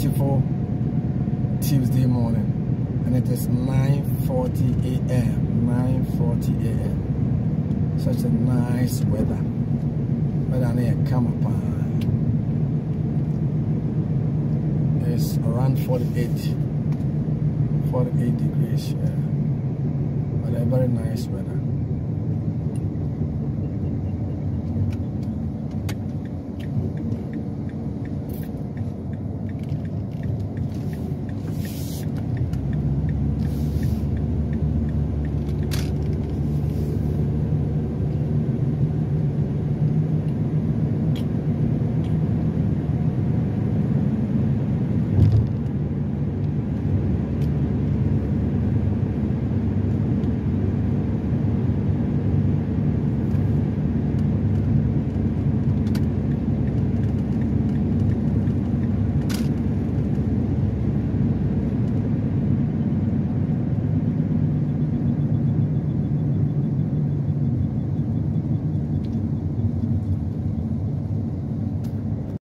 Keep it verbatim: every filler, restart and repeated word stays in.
beautiful Tuesday morning, and it is nine forty a m nine forty a m Such a nice weather. Weather near come upon. It's around forty-eight, forty-eight degrees. Yeah. But a very nice weather.